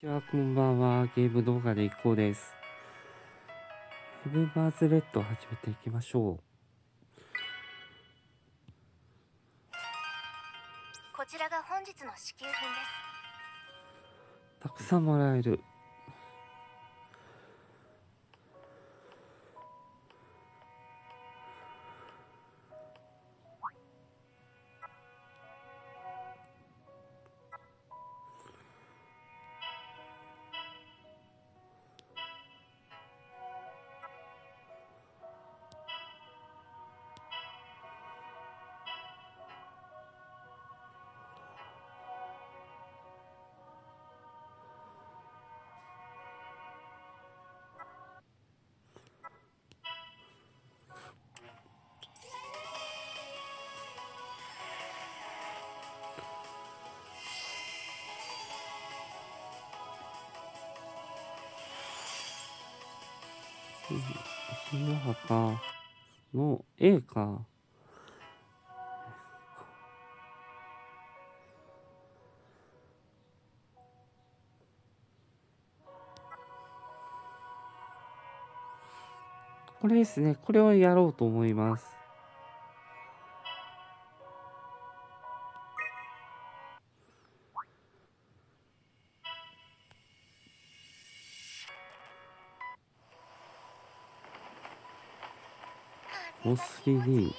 ではこんばんは。ゲーム動画で一行です。ヘブンバーズレッドを始めていきましょう。 こちらが本日の支給品です。 たくさんもらえる。石の墓の A か。これですね。これをやろうと思います。お 3D。 そして何より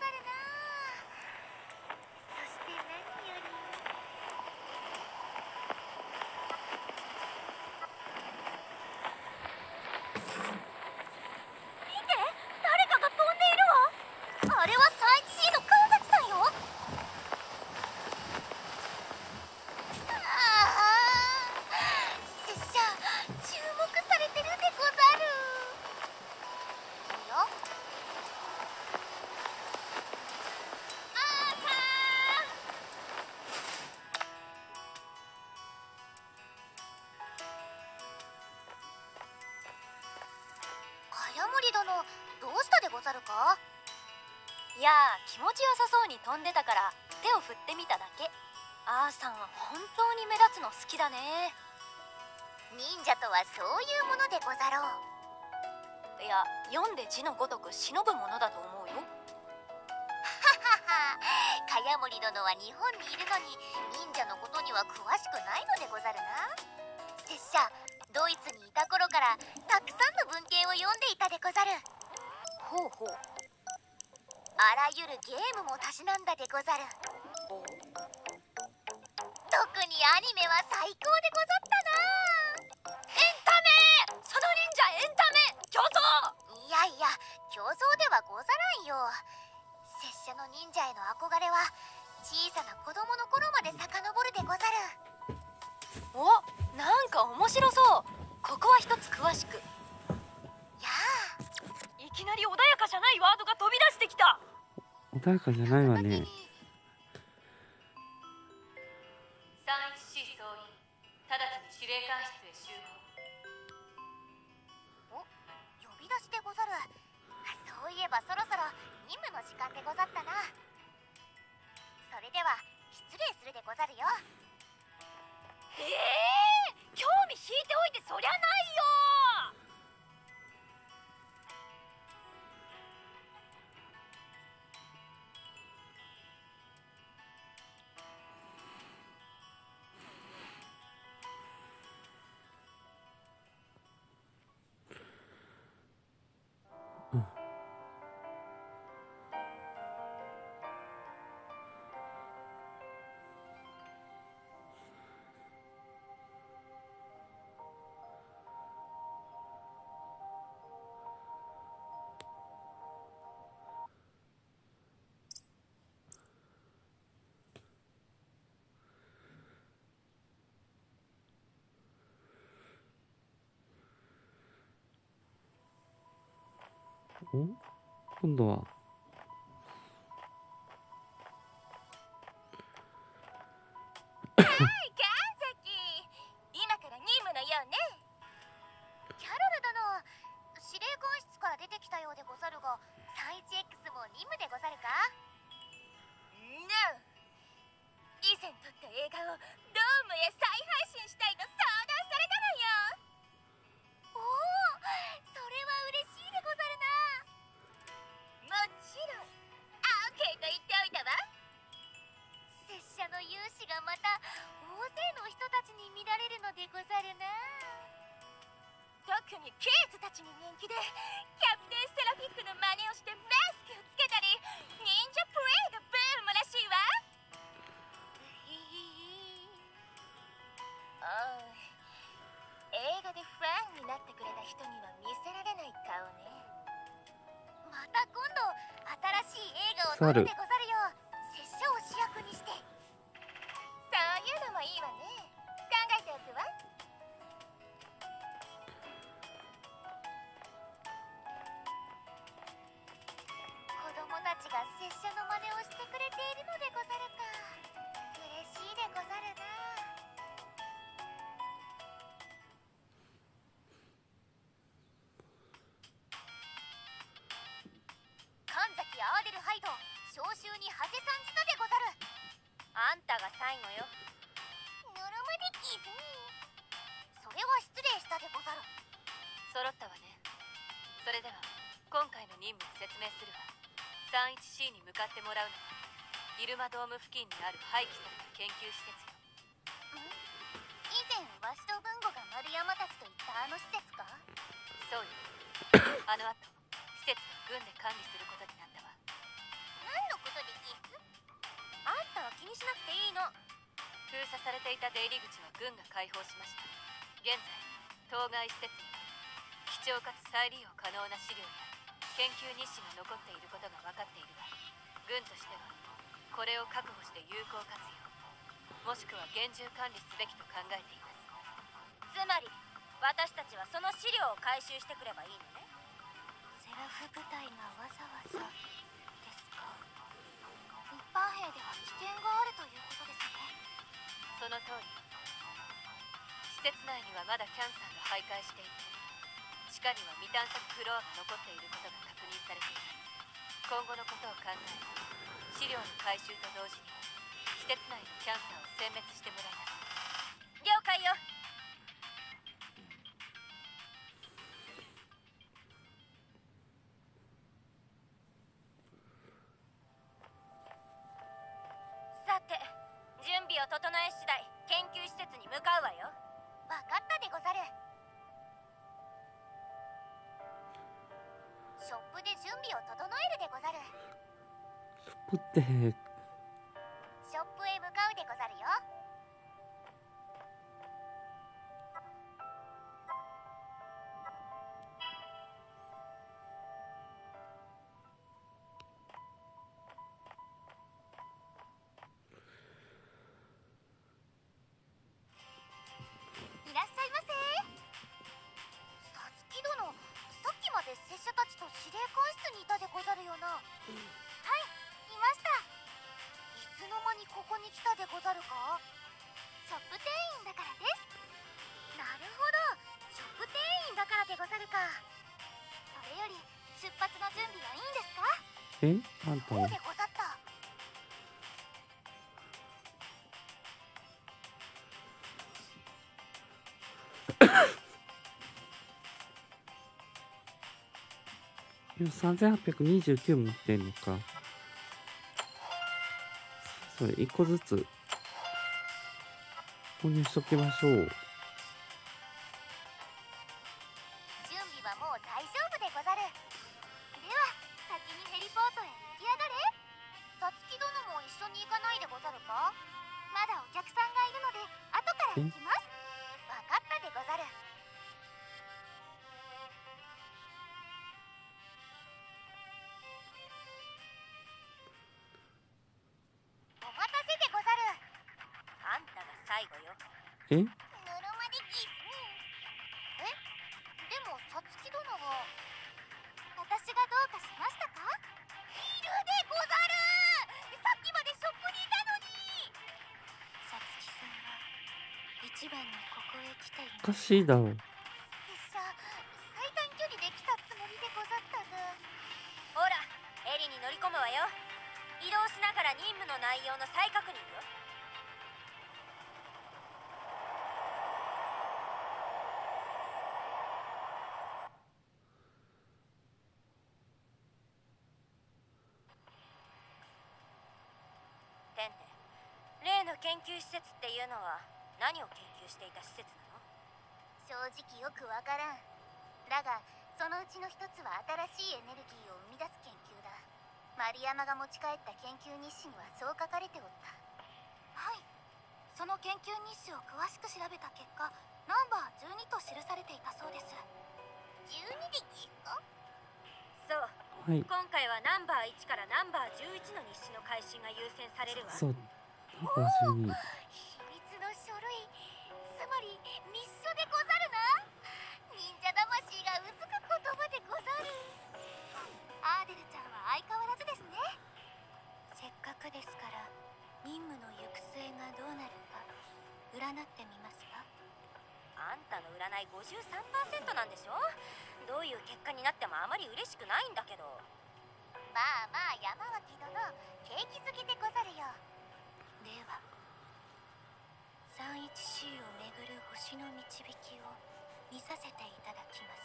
誰かが飛んでいるわ。あれはサイチシーの神崎さんよ。拙者注目されてるでござる。おや茅森殿、どうしたでござるか。いや気持ちよさそうに飛んでたから手を振ってみただけ。あーさんは本当に目立つの好きだね。忍者とはそういうものでござろう。いや読んで字のごとく忍ぶものだと思うよ。ははは茅森殿は日本にいるのに忍者のことには詳しくないのでござるな。拙者ドイツにいた頃からたくさんの文献を読んでいたでござる。ほうほう。あらゆるゲームもたしなんだでござる。特にアニメは最高でござったな。エンタメ、その忍者エンタメ競争。いやいや競争ではござらんよ。拙者の忍者への憧れは小さな子供の頃まで遡るでござる。お、なんか面白そう。ここは一つ詳しく。やあ、いきなり穏やかじゃないワードが飛び出してきた。 穏やかじゃないわね。 三一司総員、直ちに司令官室へ集合。お、呼び出しでござる。そういえばそろそろ任務の時間でござったな。それでは失礼するでござるよ。興味引いておいてそりゃないよ。 お、今度は神崎、今から任務のようね。キャロル殿、司令官室から出てきたようでござるが 31X も任務でござるか。以前撮った映画をドームへ再配信したいと相談され気でキャプテンセラフィックの真似をしてマスクをつけたり忍者プレイがブームらしいわ。おい、映画でファンになってくれた人には見せられない顔ね。また今度新しい映画を撮るでござるよ。拙者を主役にして。そういうのもいいわね。考えておくわ。子供たちが拙者の真似をしてくれているのでござるか。嬉しいでござるな。神崎アーデルハイド、召集に長谷さんしたでござる。あんたが最後よ。ぬるまできずに。それは失礼したでござる。揃ったわね。それでは今回の任務を説明するわ。 31C に向かってもらうのはイルマドーム付近にある廃棄された研究施設よ。以前わしと文吾が丸山たちと行ったあの施設か。そうよ。あの後施設は軍で管理することになったわ。何のことでギス？あんたは気にしなくていいの。封鎖されていた出入り口は軍が開放しました。現在当該施設には貴重かつ再利用可能な資料や研究日誌が残っていることが分かっているが、軍としてはこれを確保して有効活用、もしくは厳重管理すべきと考えています。つまり私たちはその資料を回収してくればいいのね。セラフ部隊がわざわざですか。一般兵では危険があるということですね。その通り。施設内にはまだキャンサーが徘徊していて、地下には未探索フロアが残っていることが確認されています。今後のことを考え、資料の回収と同時に施設内のキャンサーを殲滅してもらいます。了解よ。さて、準備を整え次第研究施設に向かうわよ。分かったでござる。ショップで準備を整えるでござる。 ショップってショップへ向かうでござるよ。いらっしゃいませ。さつき殿、さっきまで拙者たちと司令官室にいたでござるよな。はい、いました。いつの間にここに来たでござるか。ショップ店員だからです。なるほど、ショップ店員だからでござるか。それより出発の準備はいいんですか。 あんたそうでござった。 3829持ってんのか。それ1個ずつ購入しときましょう。 準備はもう大丈夫でござる。では先にヘリポートへ行きやがれ。さつき殿も一緒に行かないでござるか。まだお客さんがいるので後から行きます。分かったでござる。お待たせでござる。あんたが最後よ。ぬるまでギス。でもさつき殿が。私がどうかしましたか。いるでござる。さっきまでショップにいたのに。さつきさんは一番にここへ来ています。 おかしいだろ。 拙者最短距離で来たつもりでござったが。ほら、エリに乗り込むわよ。移動しながら任務の内容の再確認よ。テンネ、例の研究施設っていうのは何を研究していた施設なの。正直よくわからん。だがそのうちの一つは新しいエネルギーを生み出す研究だ。丸山が持ち帰った研究日誌にはそう書かれておった。はい、その研究日誌を詳しく調べた結果、ナンバー12と記されていたそうです。12ですか？そう、 はい。 今回はナンバー1からナンバー11の日誌の回収が優先されるわ。 そう。ナンバー12。 秘密の書類、つまり密書でござるな。忍者魂がうずく言葉でござる。アーデルちゃんは相変わらずですね。せっかくですから任務の行く末がどうなるか占ってみますか？あんたの占い 53% なんでしょ。どういう結果になってもあまり嬉しくないんだけど。まあまあ山脇殿、景気づけてござるよ。では 31C をめぐる星の導きを見させていただきます。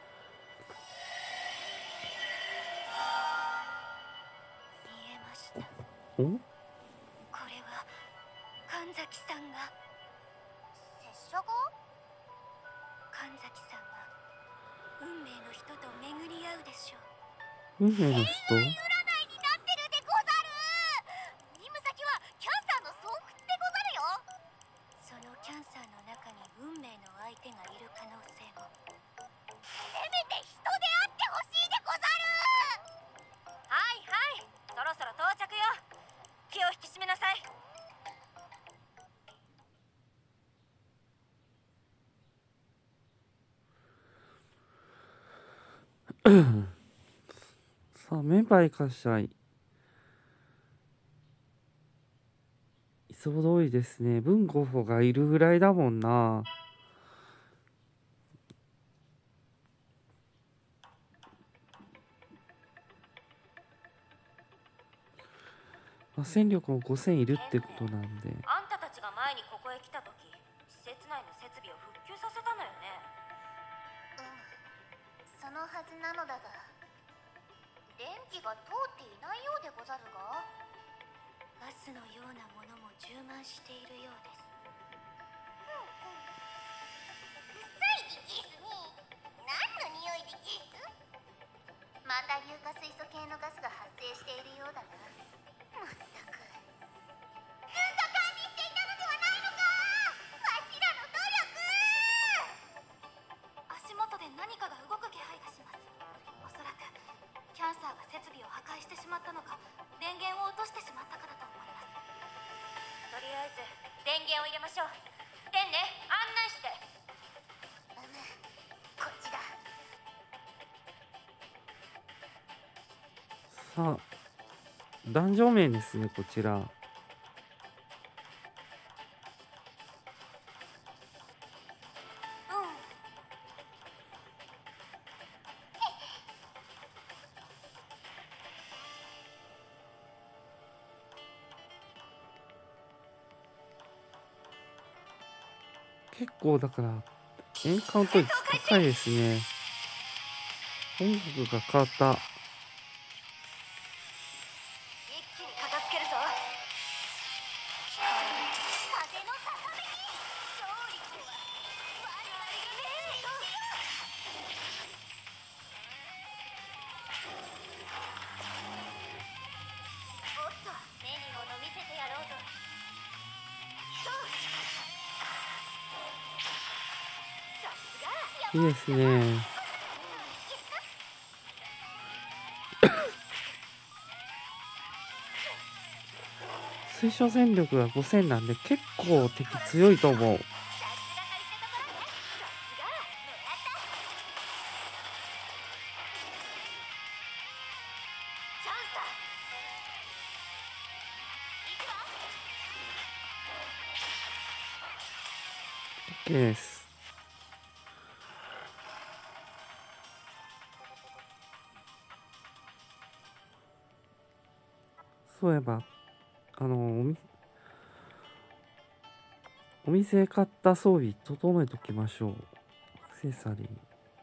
見えました。 お？ これは神崎さんが拙者が？神崎さんが運命の人と巡り合うでしょう。 運命の人？ 占いになってるでござる。任務先はキャンサーの巣窟でござるよ。そのキャンサーの中に運命の相手がいる可能性も。せめて人であってほしいでござる。はいはい、そろそろ到着よ。気を引き締めなさい。 さあ、メンバー生かしたい。いつも通りですね。文候補がいるぐらいだもんな。まあ、戦力も5000いるってことなんで。 あんたたちが前にここへ来た時、施設内の設備を復旧させたのよね。そのはずなのだが、電気が通っていないようでござるが。ガスのようなものも充満しているようです。臭いでゲスね。何の匂いでゲス？また硫化水素系のガスが発生しているようだな。まったく。ずっと管理していたのではないのか。わしらの努力。足元で何かが動く気配がします。おそらくキャンサーが設備を破壊してしまったのか、電源を落としてしまったかだと思います。とりあえず電源を入れましょう。テンネ、案内して。こっちだ。 さあ、壇上面ですね、こちら。結構だからエンカウント率高いですね。音楽が変わった。 一気に片付けるぞ。風のささめき、勝利とは我々がね。おっと、目にもの見せてやろうと。さすが。 いいですね。推奨戦力が5000なんで結構敵強いと思う。OK です。そういえばお店で買った装備整えときましょう。アクセサリ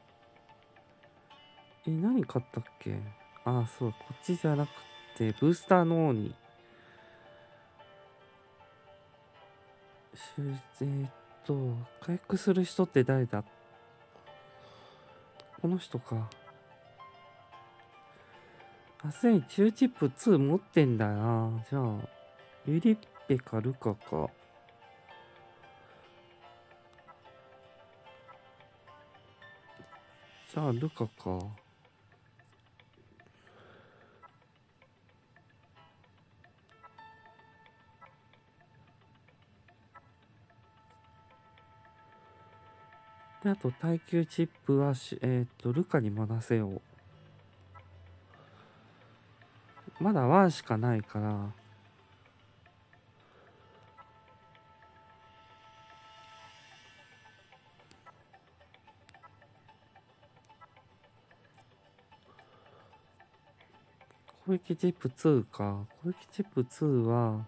ー。何買ったっけ？ああ、そう、こっちじゃなくて、ブースターの方に。回復する人って誰だ？ この人か。すでに中チップ2持ってんだな。じゃあユリッペかルカか。じゃあルカか。であと耐久チップはルカに任せよう。まだ1しかないから。攻撃チップ2か。攻撃チップ2は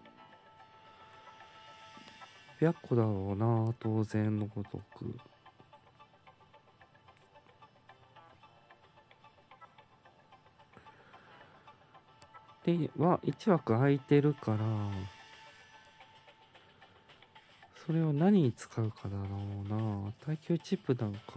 白個だろうな、当然のごとく。では1枠空いてるから、それを何に使うかだろうな。耐久チップなのか。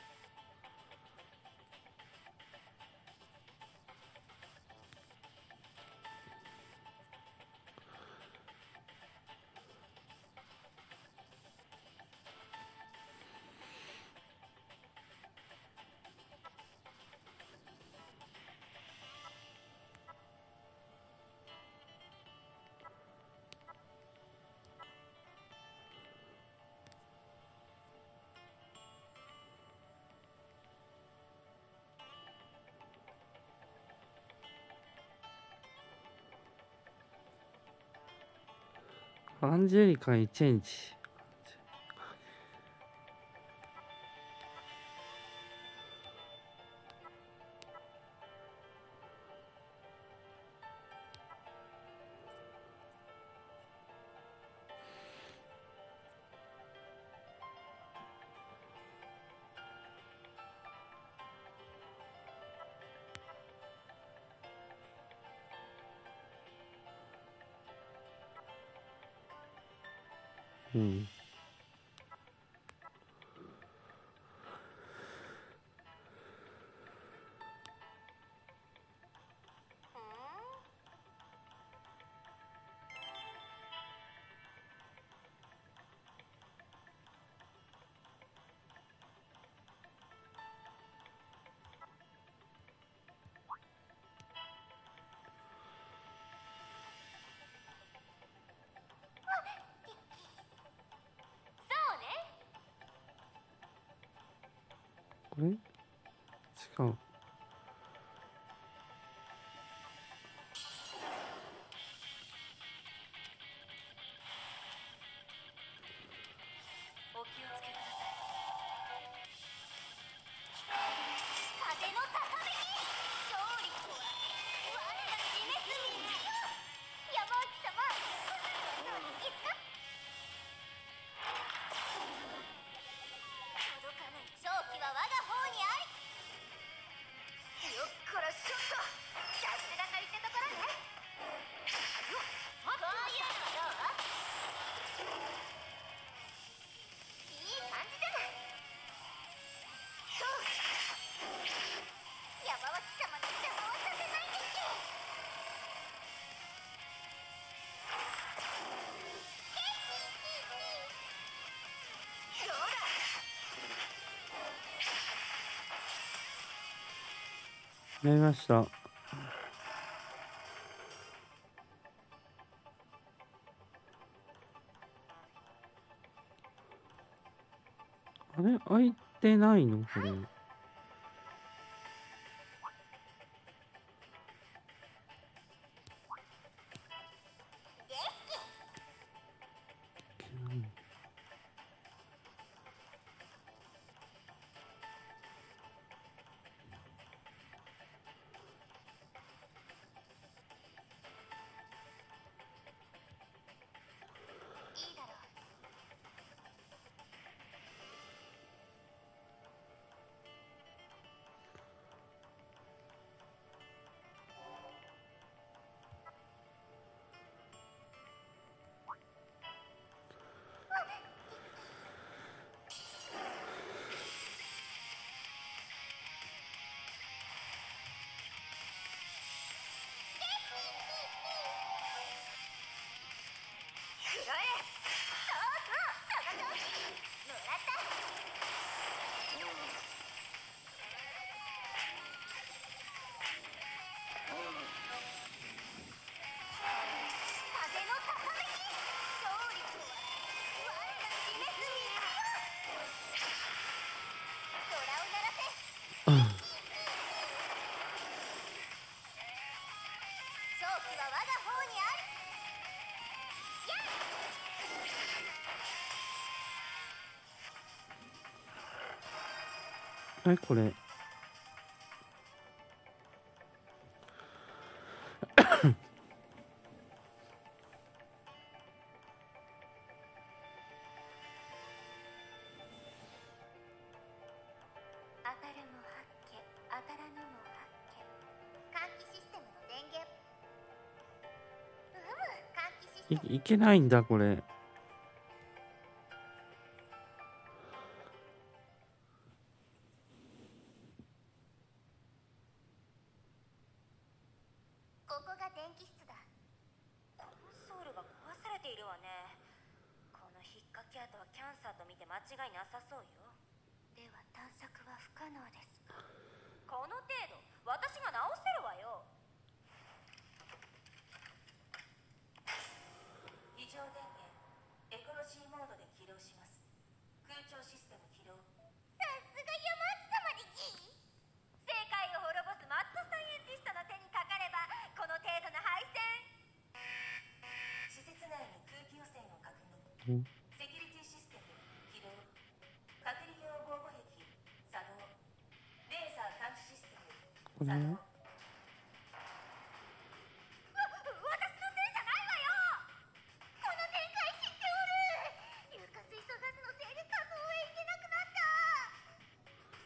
アンジェリカにチェンジ。うん。これ違う。やりました。あれ開いてないのこれ。 はい、これ。 当たるも八卦、当たらぬも八卦。換気システムの電源。換気システム。 いけないんだ、これ。 ここが電気室だ。コンソールが壊されているわね。この引っかき跡はキャンサーと見て間違いなさそうよ。では探索は不可能です。この程度私が直せるわよ。非常電源エコロジーモードで起動します。空調システム起動。さすが山内様でギー。世界を滅ぼすマッドサイエンティストの手にかかればこの程度の配線。施設内に空気汚染を確認。セキュリティシステム起動。隔離用防護壁作動。レーザー探知システムこれ。 作動。私のせいじゃないわよ。この展開知っておる。硫化水素ガスのせいで仮想へ行けなくなった。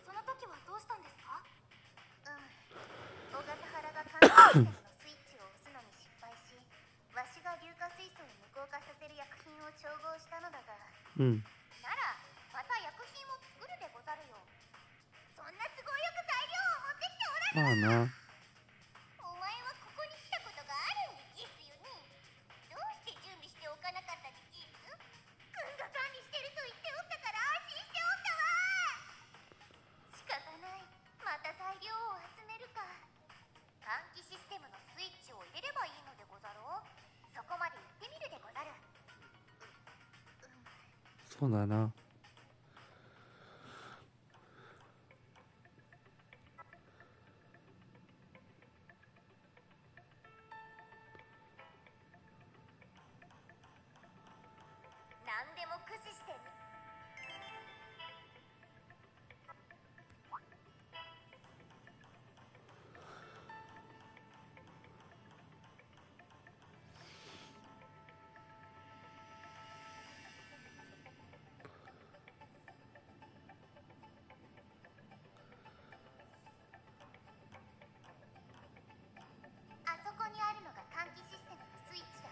その時はどうしたんですか？小笠原が監視システムのスイッチを押すのに失敗し、わしが硫化水素に無効化させる薬品を調合したのだが、 うん。 ならまた薬品を作るでござるよ。そんな都合よく材料を持ってきておらぬ。 まあな。 お前はここに来たことがあるんでギスよね。どうして準備しておかなかったでギス？君が管理してると言っておったから安心しておったわ。仕方ない。また材料を集めるか。換気システムのスイッチを入れればいいのでござろう。そこまで行ってみるでござる。 そうだな。 何でも駆使してみ。あそこにあるのが換気システムのスイッチだ。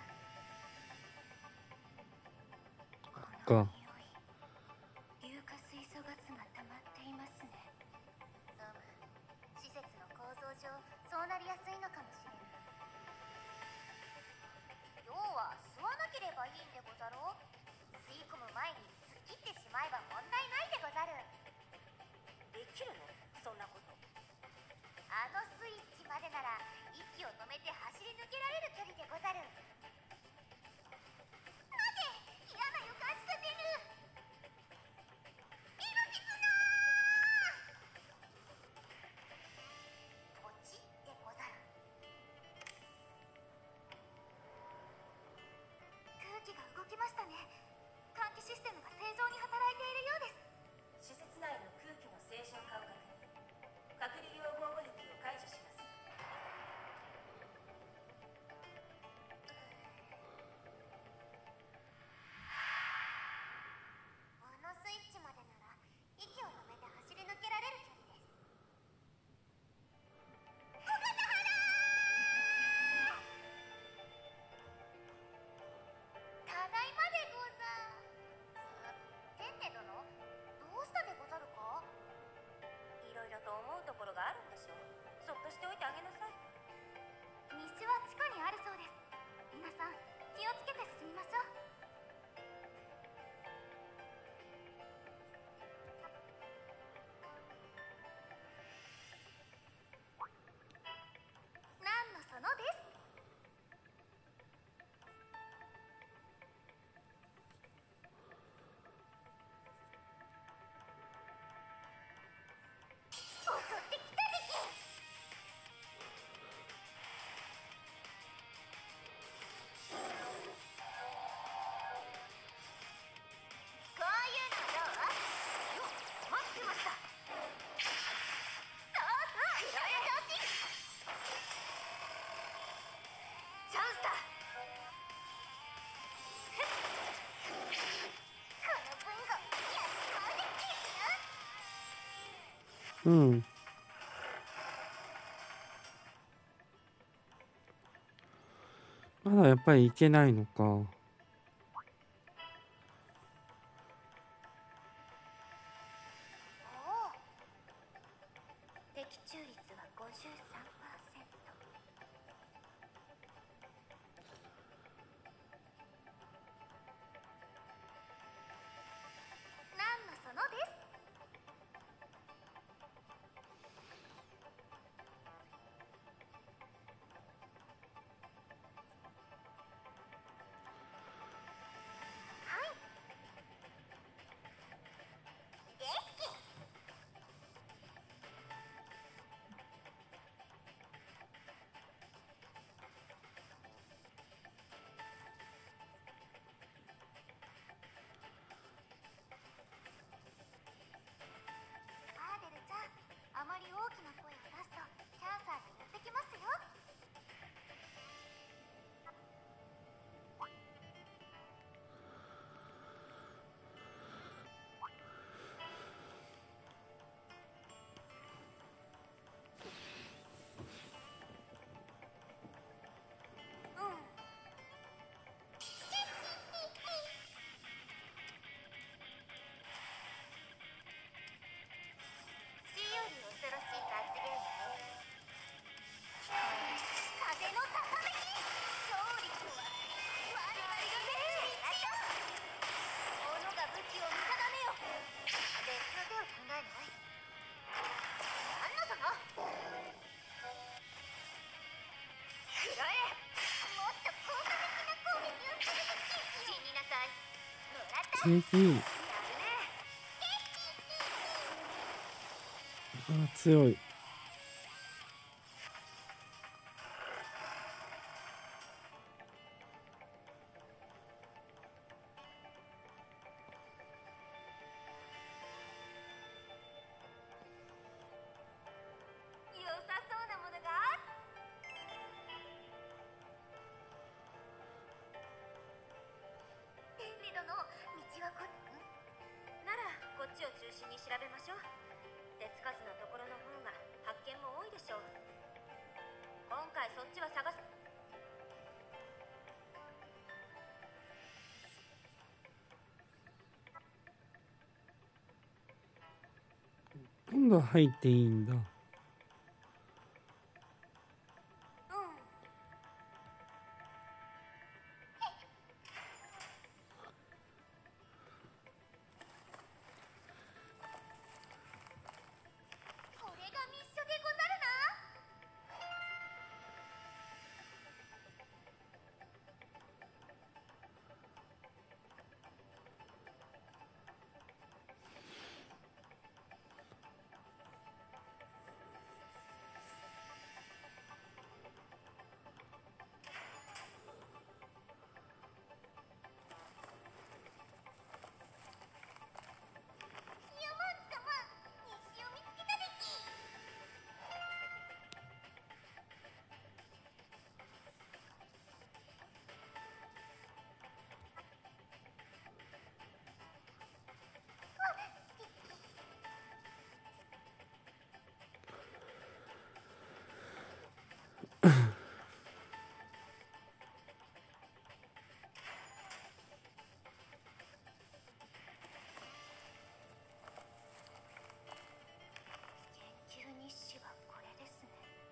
か。 硫化水素ガスが溜まっていますね。施設の構造上そうなりやすいのかもしれん。要は吸わなければいいんでござろう。吸い込む前に突っ切ってしまえば問題ないでござる。できるの？そんなこと。あのスイッチまでなら息を止めて走り抜けられる距離でござる。待て、嫌な予感させる。命綱ポチでござる。空気が動きましたね。換気システムが正常に働いているようです。施設内の空気の正常化を確認。隔離用防護壁を解除します。あのスイッチまでなら息を止めて走り抜けられる距離です。小笠原！ただいまでござ。テンネ殿、どうしたでござるか？いろいろと思うところがあるんでしょう。そっとしておいてあげなさい。道は地下にあるそうです。皆さん気をつけて進みましょう。なんのそのです。襲ってきたでけ。 うん。まだやっぱりいけないのか。 おお、的中率は53%。何のそのです。アーデルちゃん、あまり大きな声を出すとキャンサーがやってきますよ。うん。死より恐ろしい罰ゲームね。風のささめき。勝利とは我々が目に一よ。斧が武器を見定めよ。別の手を考えない。なんだその。くらえ。もっと効果的な攻撃をするべき。死になさい。もらった。 正義。 やるね。 あ、強い。 良さそうなものがある。天理殿、道はならこっちを中心に調べましょう。手つかずのところの方が発見も多いでしょう。今回そっちは探す。 今度は入っていいんだ。 これが密書でござるな。ヤマン様、日誌を見つけたでき。研究日誌はこれですね。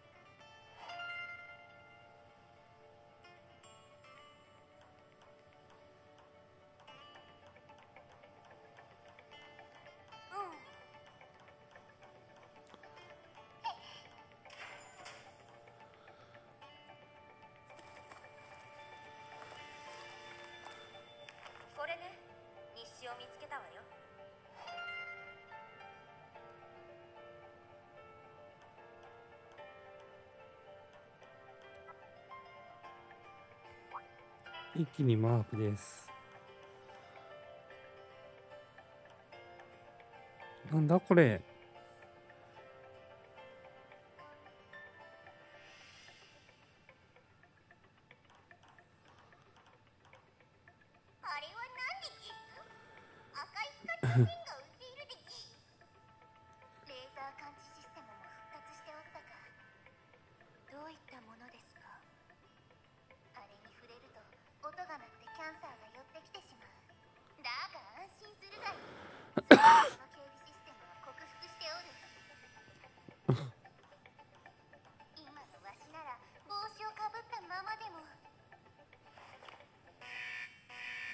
うん。これね、日誌を見つけたわよ。 一気にマークです。なんだこれ。 あれは何でちす。赤い光の線が浮いているでち。レーザー感知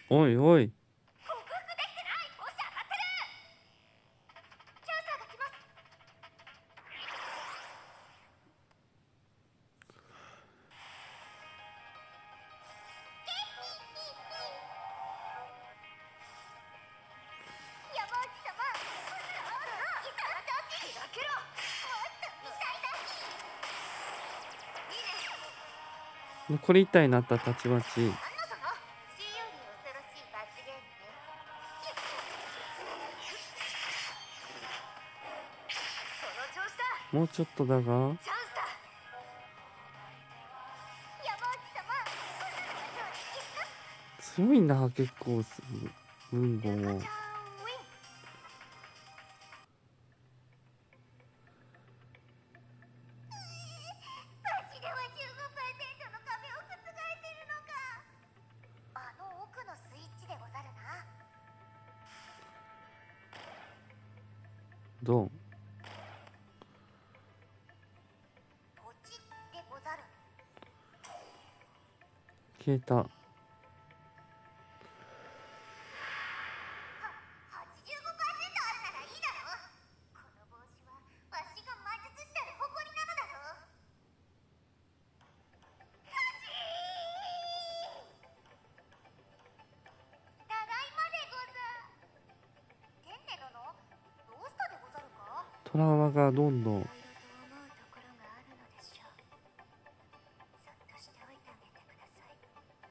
おいおい。 克服できてない。星当たってる。キャンサーが来ます。山内様、いざ調子開けろ。もっと見たいだ。いいね。 残り1体になったたちまち。 死より恐ろしい罰ゲームね。その調子だ。 もうちょっとだが。 チャンスだ。山内様、 強いな、結構文豪も。 ルカちゃんウィン。わしでは15%の壁を覆せるのか。あの奥のスイッチでござるな。 ドン。 ポチでござる。 消えた。 85%あるならいいだろ。この帽子はわしが魔術師で誇りなのだぞ。ただいまでござ。天ネ殿、どうしたでござるか。 トラウマがどんどん。 いろいろと思うところがあるのでしょう。そっとしておいてあげてください。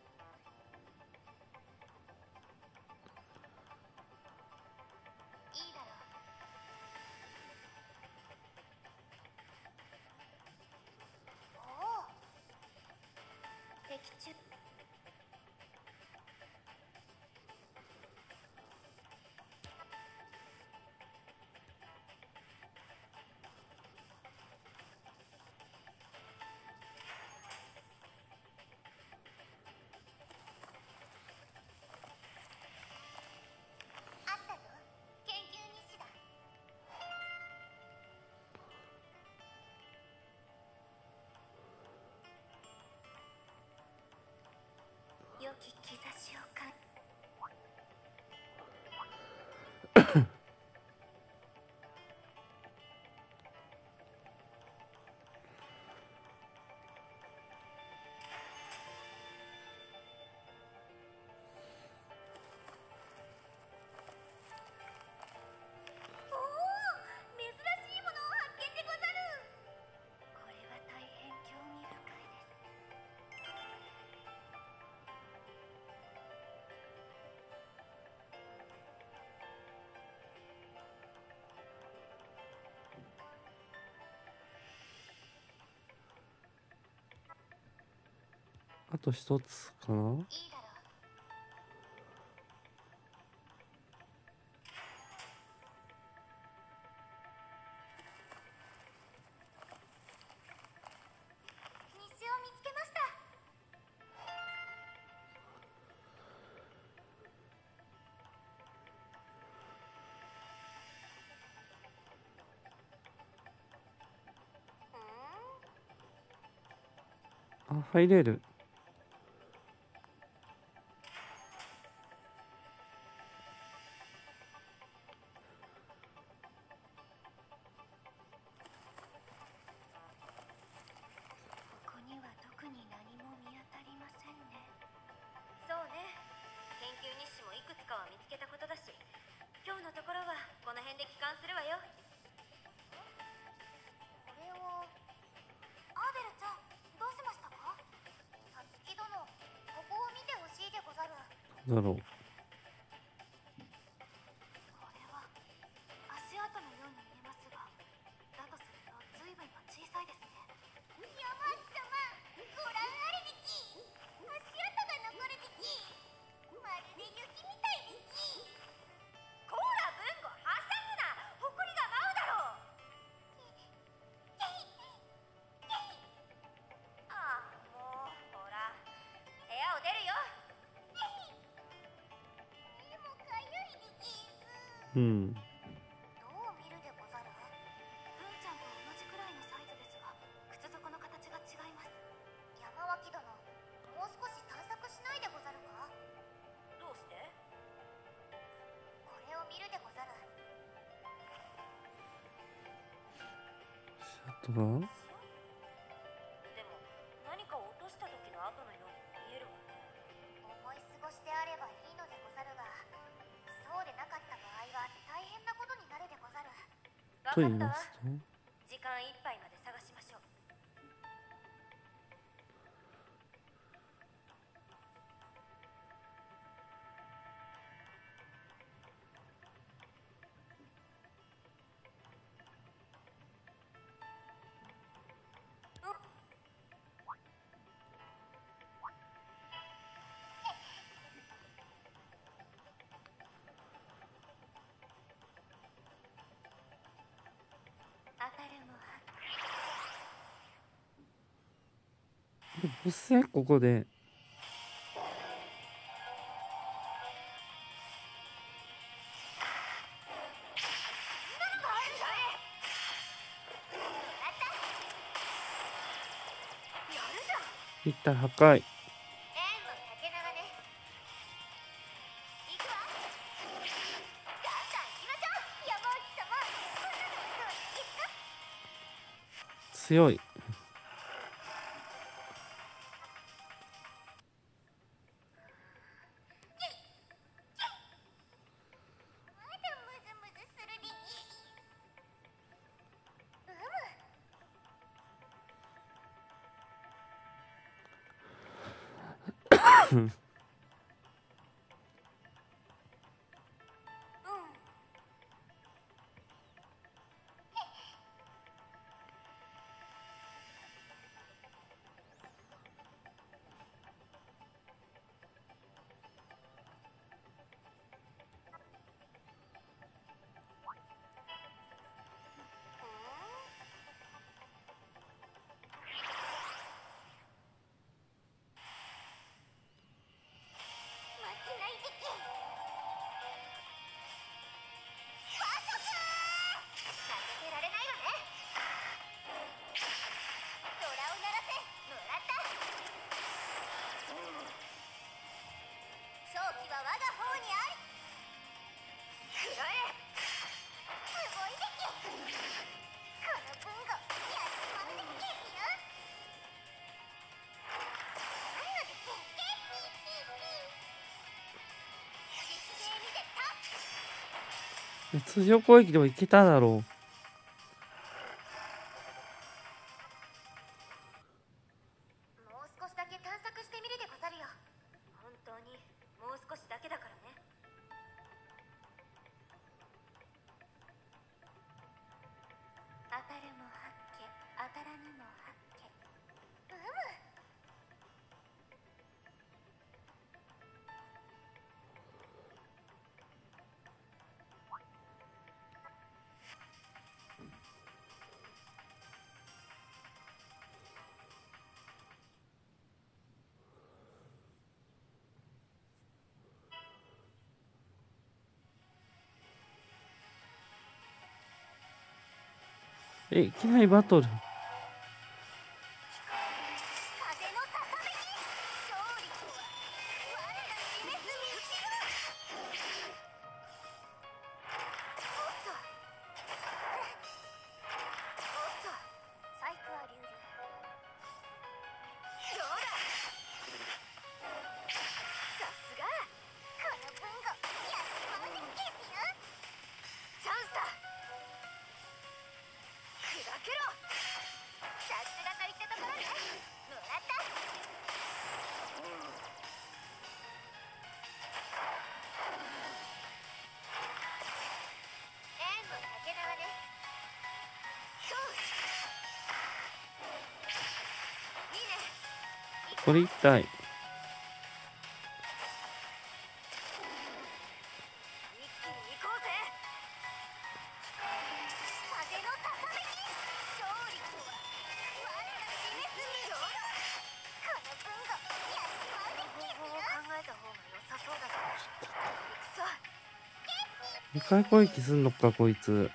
いいだろう。おお。的中。あったぞ。研究日誌だ。良き兆しを感じ。おお、珍しいものを発見でござる。これは大変興味深いです。 あと1つかな。 いいだろう。日誌を見つけました。 あ、入れる。 ここには特に何も見当たりませんね。そうね。研究日誌もいくつかは見つけたことだし、今日のところはこの辺で帰還するわよ。これはアーベルちゃん、どうしましたか。さつき殿、ここを見てほしいでござる。 だろう。 これは足跡のように見えますが、だとすると随分と小さいですね。山内様、ご覧あれびき。足跡が残るびき。まるで雪みたいびき。こら文吾、はしゃぐな。誇りが舞うだろう。ああ、もうほら、部屋を出るよ。でもかゆいびき。 うん。 どう見るでござる。文ちゃんと同じくらいのサイズですが、靴底の形が違います。山脇殿、もう少し探索しないでござるか。どうして。 トがでも何かを落とした時の跡のように見えるわね。思い過ごしてあればいいのでござるが、そうでなかった場合は大変なことになるでござる。 と言いますと、 時間いっぱいまで探しましょう。当たるもボス戦ここで一体破壊。強い。通常攻撃でもいけただろう。 もう少しだけ探索してみるでござるよ。本当にもう少しだけだからね。当たるも八卦、当たらぬも八卦。 いきなりバトル。これ一体。 一気に行こうぜ。風のささめき、勝利とは我ら示す道。この文語やっちまうでゲスよ。考えた方が良さそうだぞ。 2回攻撃すんのかこいつ。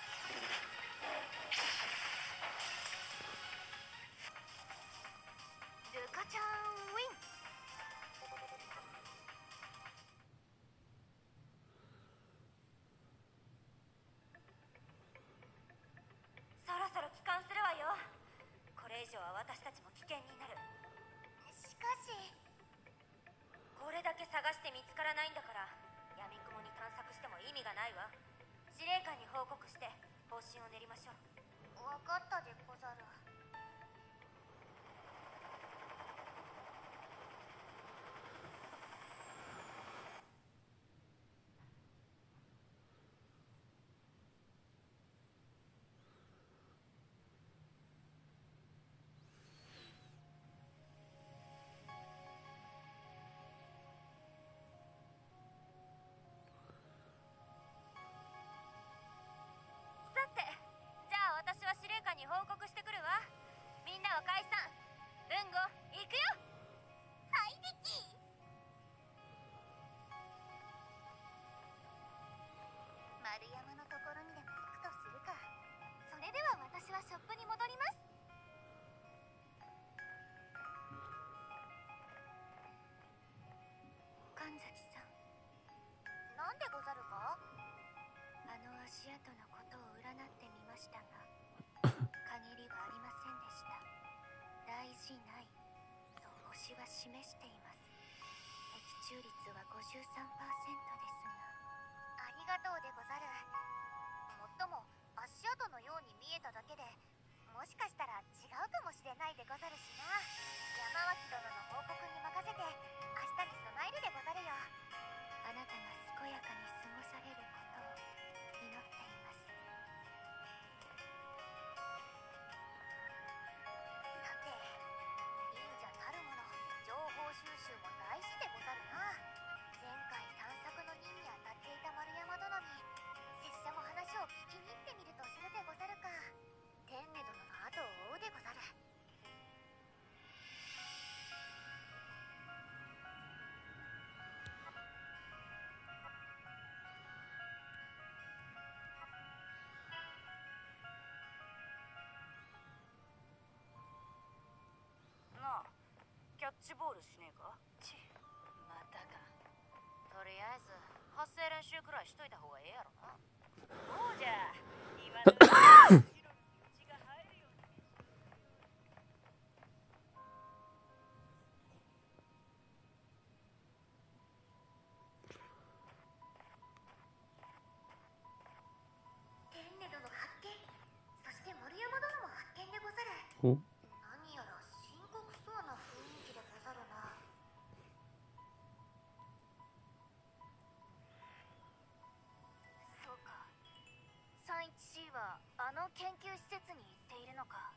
ルカちゃんウィン。そろそろ帰還するわよ。 わかったでござる。さて、じゃあ私は司令官に報告してくるわ。みんなは解散。文吾、行くよ。はいビキ。丸山のところにでも行くとするか。それでは私はショップに戻ります。神崎さん、なんでござるか。あの足跡のことを占ってみましたが限りはありませんでした。大事ないと星は示しています。的中率は 53% ですが。ありがとうでござる。もっとも足跡のように見えただけで、もしかしたら違うかもしれないでござるしな。山脇殿の報告に任せて明日に備えるでござるよ。あなたが健やかに過ごされることを祈っています。さて、忍者たるもの情報収集も大事でござるな。前回探索の任に当たっていた丸山殿に拙者も話を聞きに行ってみるとするでござるか。天音殿の後を追うでござる。なあ、キャッチボールしねえか。またか。とりあえず発声練習くらいしといた方がええやろな。そうじゃ、今のうちに血が入るように。天音殿発見。そして森山殿も発見でござる。 お、 何やら深刻そうな雰囲気でござるな。そうか。314はあの研究施設に行っているのか。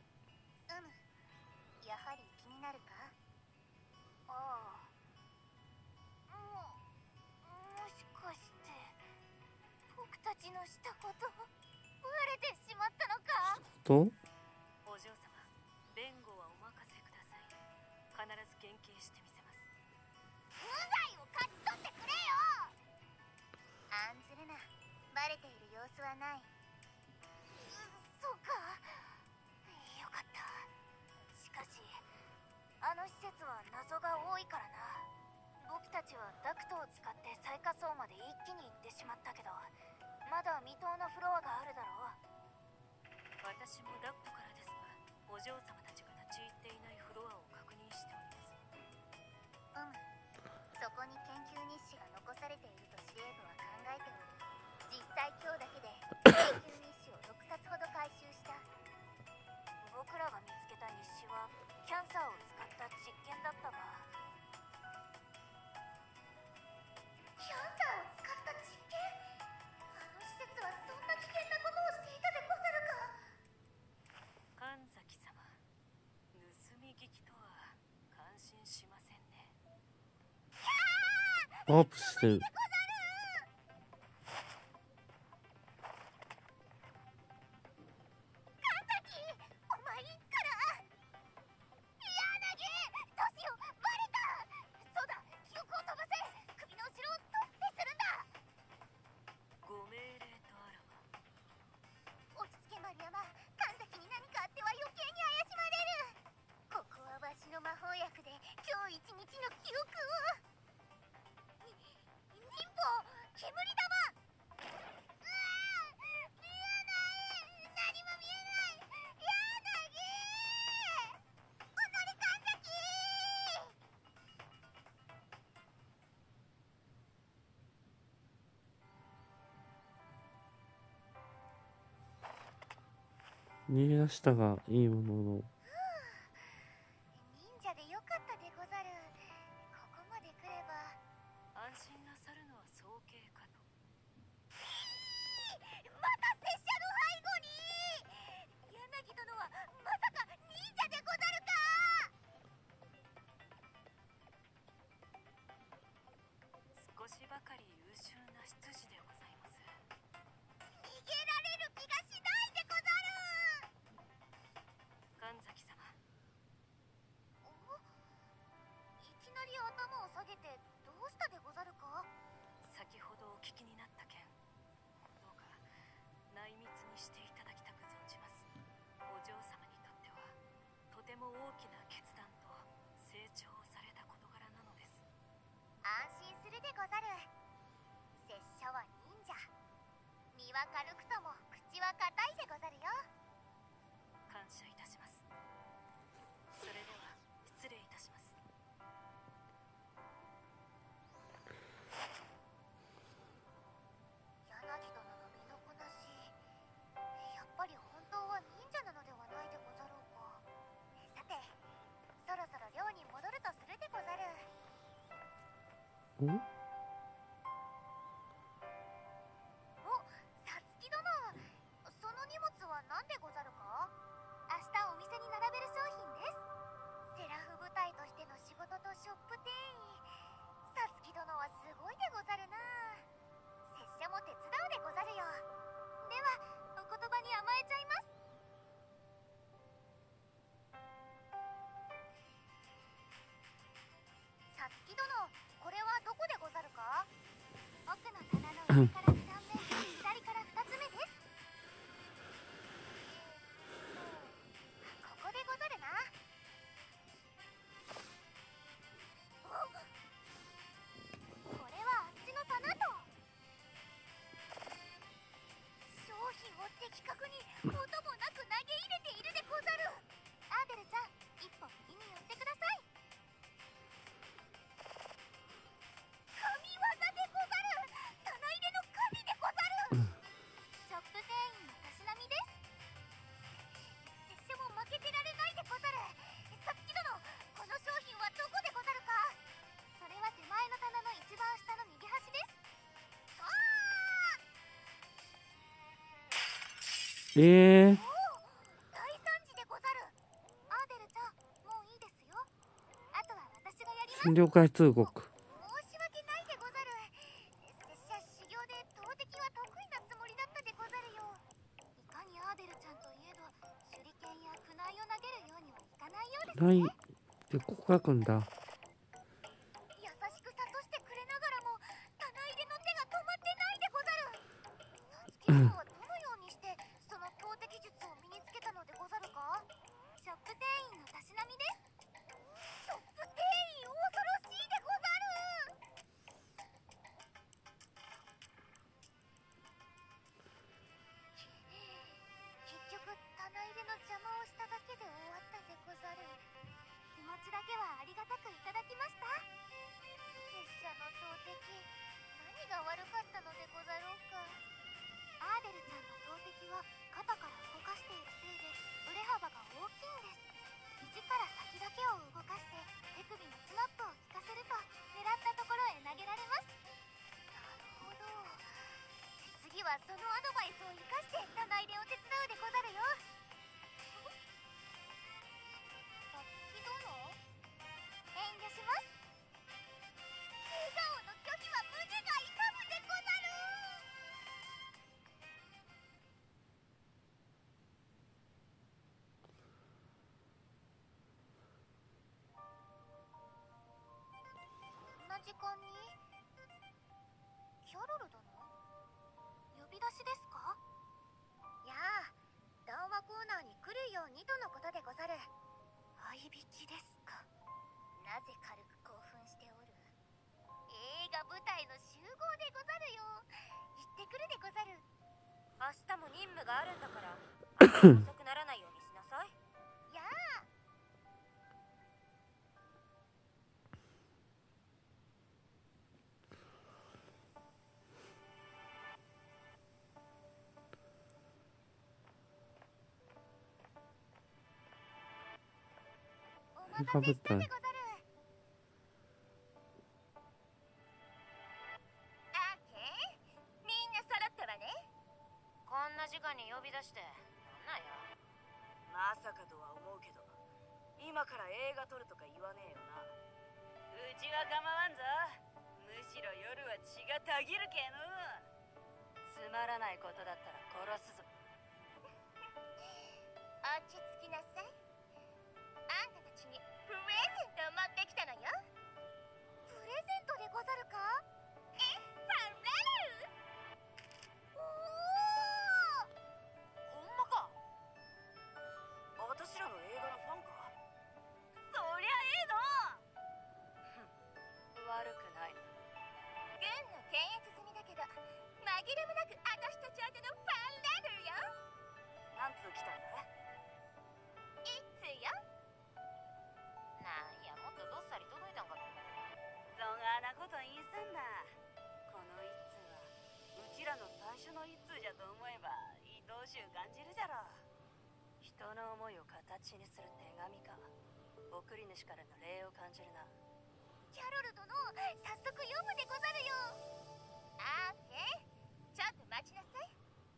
やはり気になるか。ああ、もしかして僕たちのしたことバレてしまったのか。 とお嬢様、弁護はお任せください。必ず減刑してみせます。 無罪を勝ち取ってくれよ。案ずるな。バレている様子はない。そうか。よかった。しかしあの施設は謎が多いからな。僕たちはダクトを使って最下層まで一気に行ってしまったけど、まだ未踏のフロアがあるだろう。 私もダクトからですが、お嬢様たちが立ち入っていないフロアを確認しております。 そこに研究日誌が残されていると司令部は考えておる。実際今日だけで研究日誌を6冊ほど回収した。僕らが見つけた日誌はキャンサーを使った実験だったが。キャンサーを使った実験。あの施設はそんな危険なことをしていたでござるか。 神崎様、盗み聞きとは感心しませんね。 ワープしてる。 魔法薬で今日一日の記憶を。 逃げ出したがいいものの、 忍者でよかったでござる。ここまで来れば。 安心なさるのは早計かと。 また拙者の背後に。柳殿はまさか忍者でござるか。 少しばかり優秀な執事でございます。 逃げられる気がしないでござる。 神崎様、 お、いきなり頭を下げてどうしたでござるか。 先ほどお聞きになった件、どうか内密にしていただきたく存じます。お嬢様にとってはとても大きな決断と成長をされた事柄なのです。 安心するでござる。拙者は忍者。身は軽くとも口は固いでござるよ。 感謝いたします。それでは失礼いたします。 柳殿の身のこなし、やっぱり本当は忍者なのではないでござろうか。さて、そろそろ寮に戻るとするでござる。 お、 お、さつき殿、その荷物は何でござるか。明日お店に並べる商品です。セラフ部隊としての仕事とショップ店員。さつき殿はすごいでござるな。拙者も手伝うでござるよ。ではお言葉に甘えちゃいます。さつき殿、これはどこでござるか。奥の棚の上から2段目、左から2つ目です。ここでござるな。お、これはあっちの棚と。商品を的確に音もなく投げ入れているでござる。アーデルちゃん、一歩右に寄ってください。神業でござる。棚入れの神でござる。ショップ店員のたしなみです。拙者も負けてられないでござる。さつき殿、この商品はどこでござるか。それは手前の棚の一番下の右端です。あえー、 おお、大惨事でござる。アーデルちゃん、もういいですよ。あとは私がやります。 診療会通告。 申し訳ないでござる。拙者修行で投擲は得意なつもりだったでござるよ。いかにアーデルちゃんといえど手裏剣やクナイを投げるようにはいかないようですないね。 でここ書くんだ。 優しく諭してくれながらも棚入れの手が止まってないでござる。さつき殿はどのようにしてその投擲術を身につけたのでござるか。ショップ店員のたしなみです。ショップ店員、恐ろしいでござる。結局棚入れの邪魔をしただけで終わったでござる。気持ちだけはありがたくいただきました。拙者の投擲、何が悪かったのでござろうか。アーデルちゃんの投擲は肩から動かしているせいで振れ幅が大きいんです。肘から先だけを動かして手首のスナップを効かせると狙ったところへ投げられます。なるほど。次はそのアドバイスを生かして棚入れを手伝うでござるよ。さつき殿、遠慮します。笑顔の拒否は胸が痛むでござる。こんな時間に。キャロル殿、呼び出しですか。やあ、談話コーナーに来るようにとのことでござる。合いびきですか。なぜ軽く興奮しておる。映画舞台の集合でござるよ。行ってくるでござる。 明日も任務があるんだから遅くならないようにしなさい。 やあ。 待たせしたでござる。 みんな揃ったわね。こんな時間に呼び出してなんなんや。 まさかとは思うけど、今から映画撮るとか言わねえよな。うちは構わんぞ。むしろ夜は血がたぎるけの。つまらないことだったら殺すぞ。 落ち着きなさい。あんたたちにプレゼントを持ってきたのよ。プレゼントでござるか？え、ファンレル。おお、 ほんまか。私らの映画のファンか。そりゃええの。悪くない。 軍の検閲済みだけど紛れもなく私たち宛てのファンレルよ。 なんつう来たんだ。 いつよ。なんや、もっとどっさり届いたんかと。 そがなこと言いさんな。この一通はうちらの最初の一通じゃと思えば愛おしゅう感じるじゃろ。人の思いを形にする手紙か。送り主からの礼を感じるな。 キャロル殿、早速読むでござるよ。オーケー、ちょっと待ちなさい。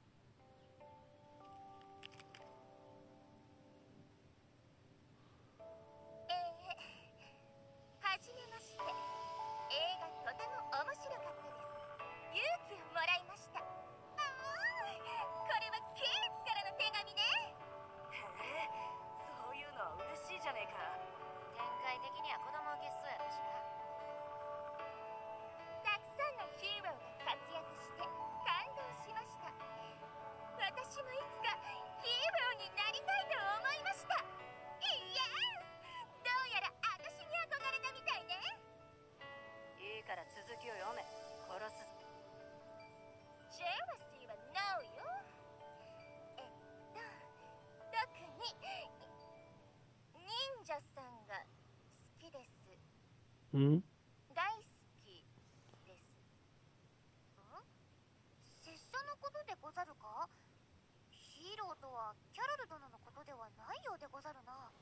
はじめまして。映画とても面白かったです。勇気をもらいました。これはケイツからの手紙ね。 へえ、そういうのは嬉しいじゃねえか。 展開的には子供受けそうやったしな。たくさんのヒーローが活躍して感動しました。私もいつかヒーローになりたいと思いました。イエス。どうやら私に憧れたみたいね。 いいから続きを読め。殺すぞ。 ジェラシーはノーよ。特に忍者さんが好きです。 ん？ 大好きです。拙者のことでござるか？ヒーローとはキャロル殿のことではないようでござるな。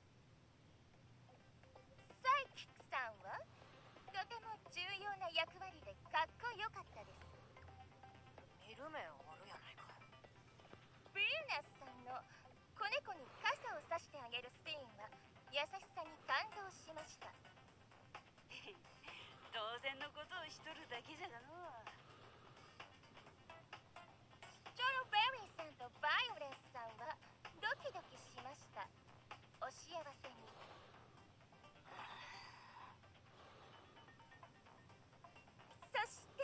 サイキックさんはとても重要な役割でかっこよかったです。 見る目あるやないか。 ブルーナスさんの子猫に傘を差してあげるシーンは優しさに感動しました。 当然のことをしとるだけじゃがの。 ストロベリーさんとバイオレンスさんはドキドキしました。お幸せに。そして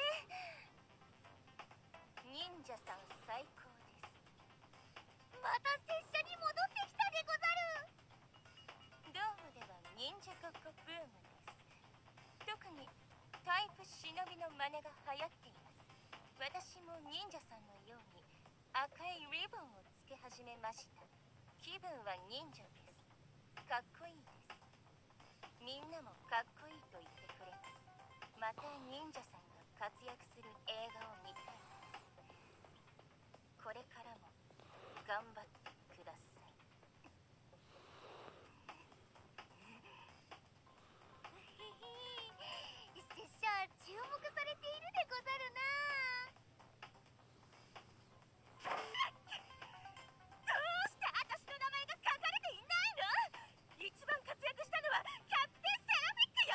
忍者さん最高です。また拙者に戻ってきたでござる。ドームでは忍者ごっこブームです。特にタイプ忍びの真似が流行っています。私も忍者さんのように赤いリボンをつけ始めました。気分は忍者です。かっこいいです。みんなもかっこいいと言ってくれます。また忍者さんが活躍する映画を見たいです。これからも頑張ってください。拙者注目されているでござるな。どうして私の名前が書かれていないの？一番活躍したのはキャプテンセラフィックよ。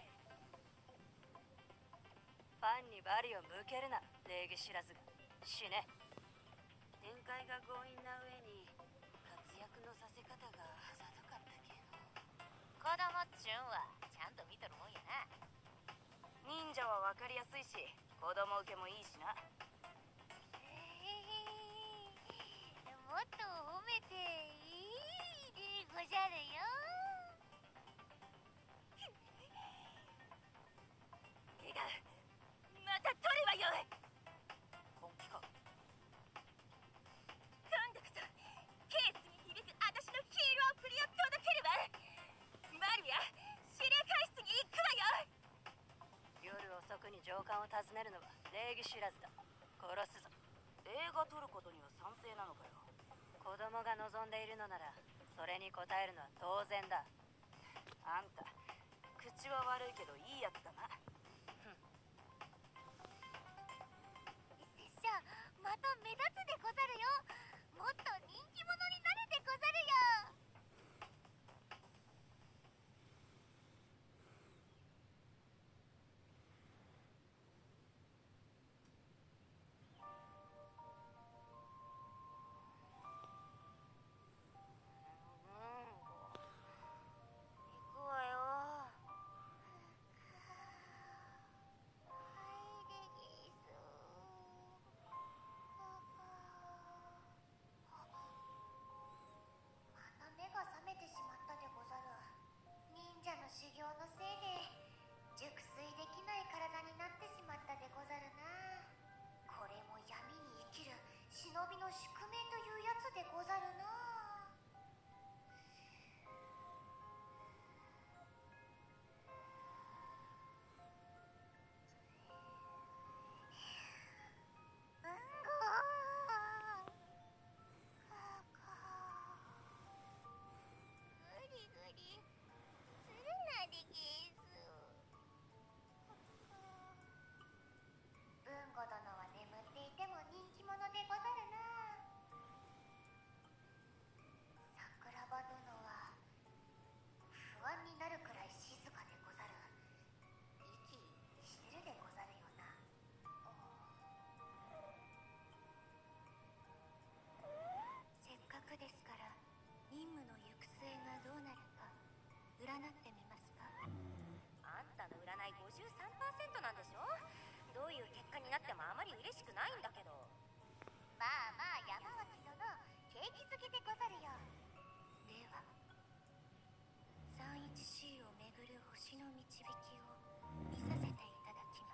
ファンにバリを向けるな、礼儀知らずが。死ね。展開が強引な上に活躍のさせ方があざとかったけど。 子供っちゅんはちゃんと見とるもんやな。 忍者は分かりやすいし子供受けもいいしな。 もっと褒めていいでごじゃるよ。 手がまた取ればよい。本気か。 今度こそケーツに響く私のヒーロープリを届けるわ。マリア、司令官室に行くわよ。 夜遅くに上官を訪ねるのは礼儀知らずだ。殺すぞ。映画撮ることには賛成なのかよ。子供が望んでいるのならそれに応えるのは当然だ。 あんた口は悪いけどいいやつだな。 拙者また目立つでござるよ。もっと人気者になるでござるよ。行くわよ。また目が覚めてしまったでござる。忍者の修行のせいで熟睡できない体になってしまったでござるな。これも闇に生きる忍びの宿命というやつでござるな。ぐりぐりするなでげす。文吾殿は眠っていても人気者でござるな。桜庭殿は不安になるくらい静かでござる。息してるでござるよな。せっかくですから任務の行く末がどうなるか占ってみますか。 あんたの占い 53% なんでしょ。どういう結果になってもあまり嬉しくないんだけど。 まあまあ山脇殿景気づけでござるよ。では 31C を巡る星の導きを見させていただきます。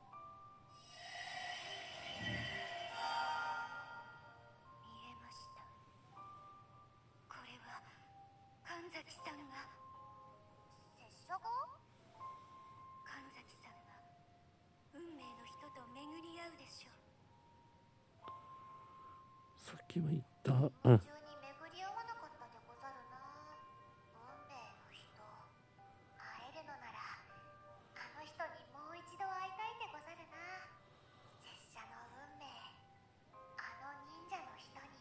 見えました。これは神崎さんが。拙者が？神崎さんが運命の人と巡り合うでしょう。 さっきも言った。 途中に巡り合わなかったでござるな。運命の人。会えるのならあの人にもう一度会いたいでござるな。拙者の運命、あの忍者の人に。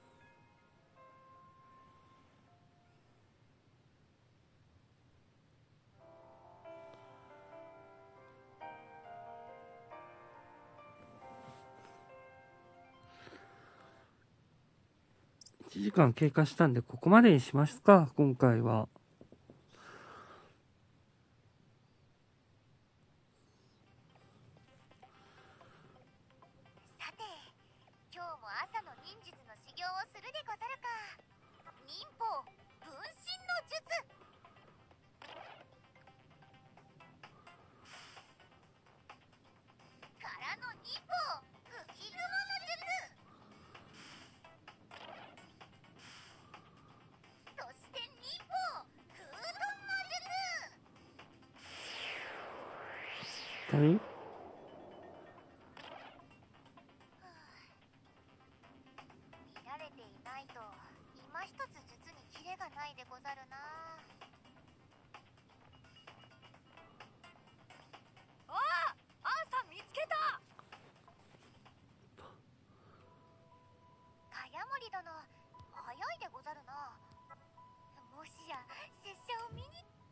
1時間経過したんでここまでにしますか、今回は。 さて、今日も朝の忍術の修行をするでござるか。忍法分身の術。からの忍法浮雲の術。そして忍法空遁の術。 何？ 見られていないと今一つ術にキレがないでござるな。 ああ、アーさん見つけた。 茅森殿、早いでござるな。もしや拙者を見に。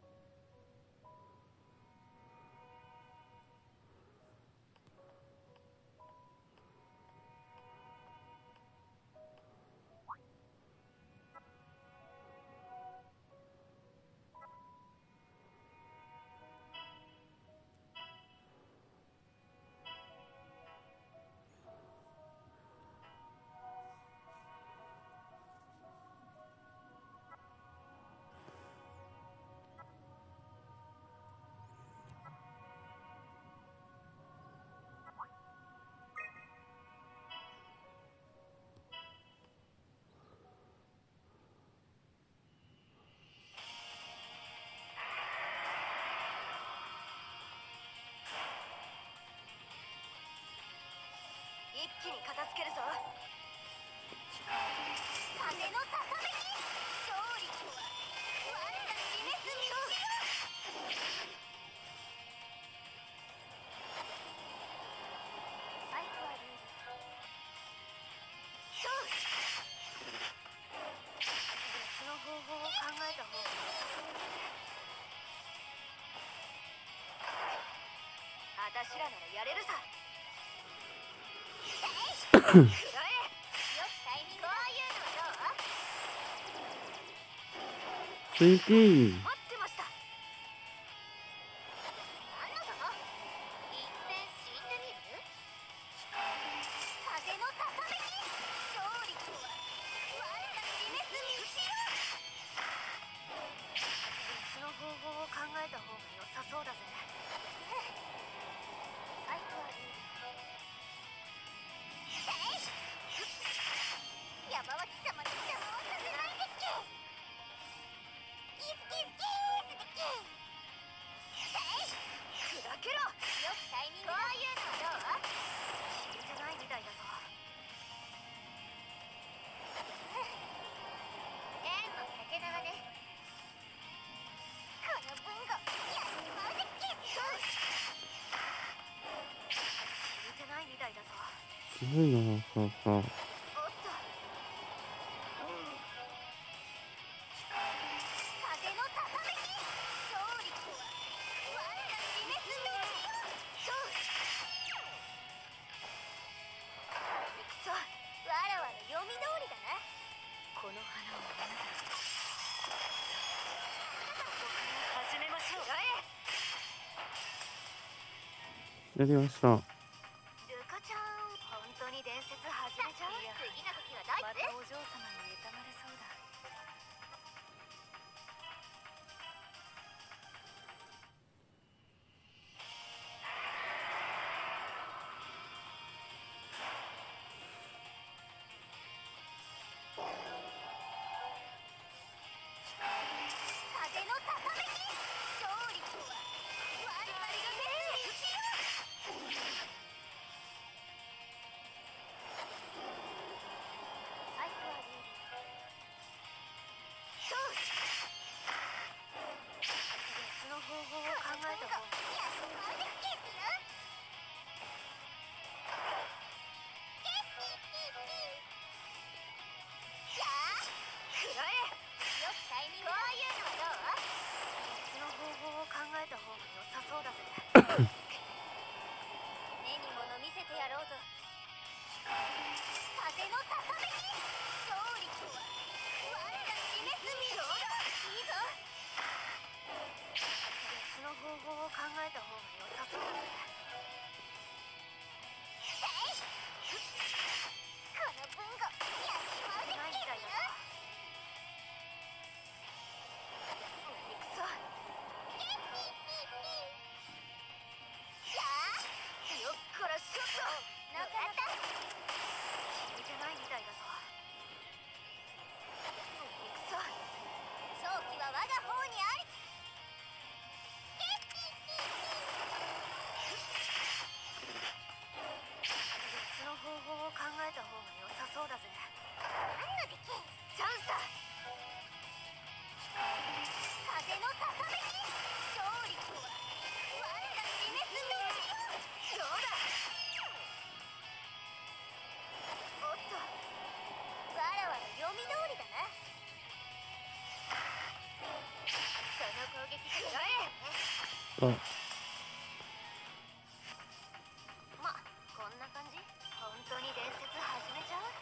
一気に片付けるぞ。 風のささめき。勝利とは我ら示す道。 私らならやれるさ。食らえ。よきタイミング。こういうのはどう？ スイーピー。 待ってました。なんだぞ。一戦死んでみる？風のささめき。勝利とは我ら死滅に後ろ。別の方法を考えた方が良さそうだぜ。サイトは山脇様に邪魔をさせないでっけ。イスケスケースでっけ。砕けろ。よくタイミング。こういうのはどう？聞いてないみたいだぞ。縁も竹縄ね。この文語やっちまうでっけ。聞いてないみたいだぞ。 すごいな、そうそう。 おっと。風のささめき。勝利とは我ら死滅の地よ。くそ、わらわの読み通りだな。この花をあなた始めましょう。 やりました。 ルカちゃん、本当に伝説始めちゃう？次の時はドイツ？またお嬢様に妬まれそうだ。風のささめき。勝利とは我々が滅にしよう。サイトはリール。別の方法を考えた方が。やっちまうでっけすな。やあ、食らえ。よきタイミング。こういうのはどう？別の方法を考えた方が良さそうだぜ。目に物見せてやろうぞ。風のささめき。勝利とは我ら死滅にどうだ。いいぞ。別の方法を考えた方が良さそうだぜ。この文語やっちまうでっけえな。くそ。やあ、よっこらしょっと。なかなか聞いてないみたいだぞ。くそ。勝機は我が方にあり。別の方法を考えた方が良さそうだぜ。何のできん？チャンスだ。風のささめき。勝利とは我ら死滅の地よ。どうだ。おっと、わらわの読み通りだな。その攻撃食らえ。 あ、 ま、こんな感じ？本当に伝説始めちゃう？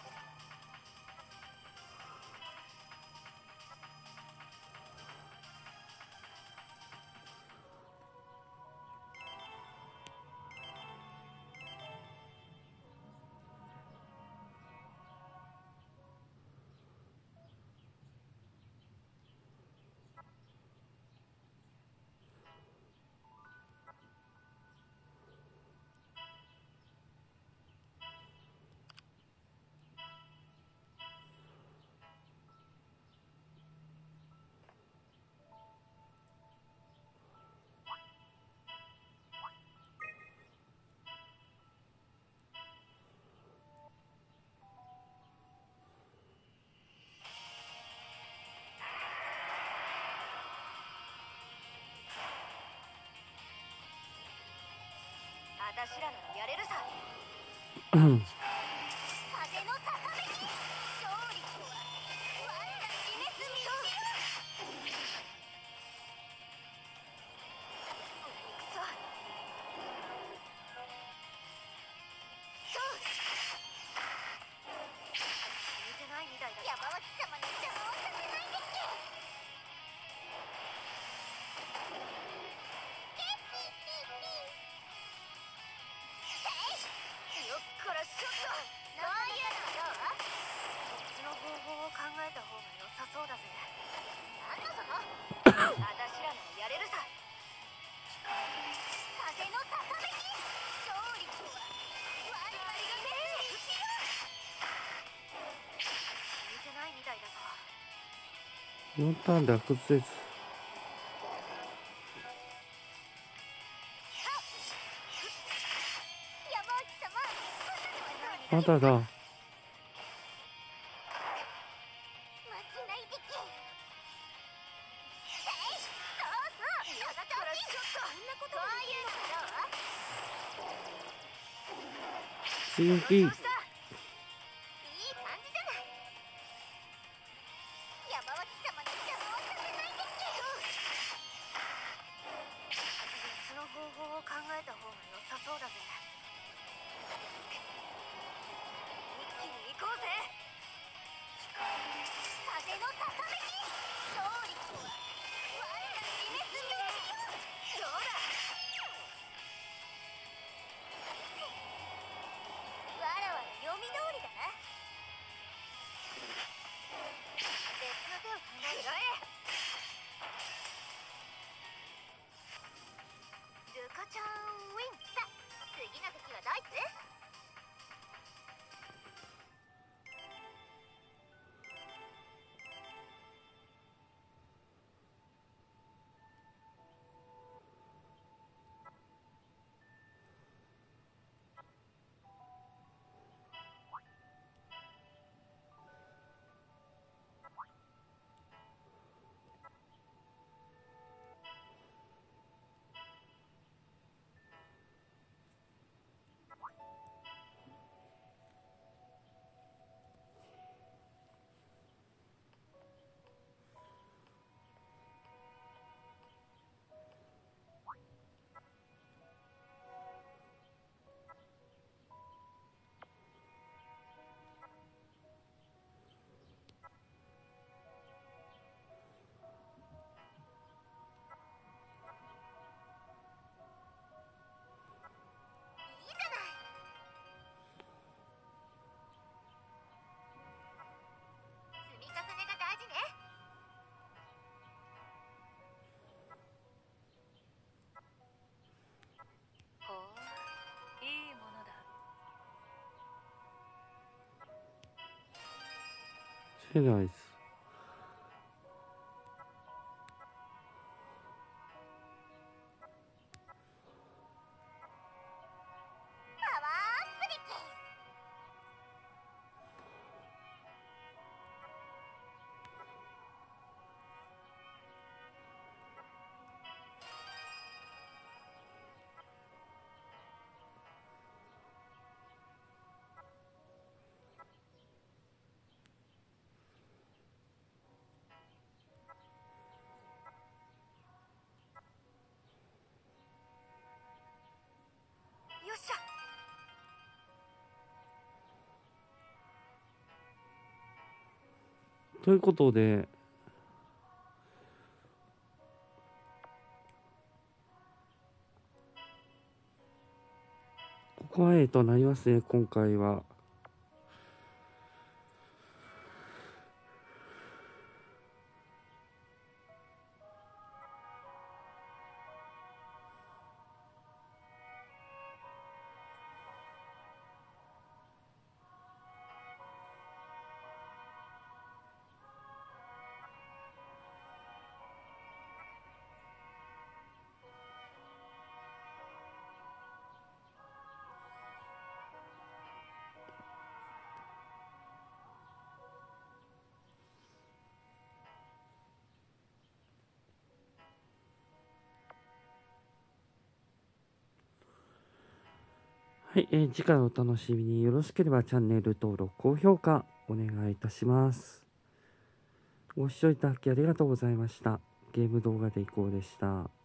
私らならやれるさ。風のささめき。勝利とは我ら死滅にしよう。くそ。 4ターンでは崩せず。まだだ。追撃。してないです。ということで、ここはとなりますね、今回は。はい、次回お楽しみに。よろしければチャンネル登録、高評価お願いいたします。ご視聴いただきありがとうございました。ゲーム動画でいこうでした。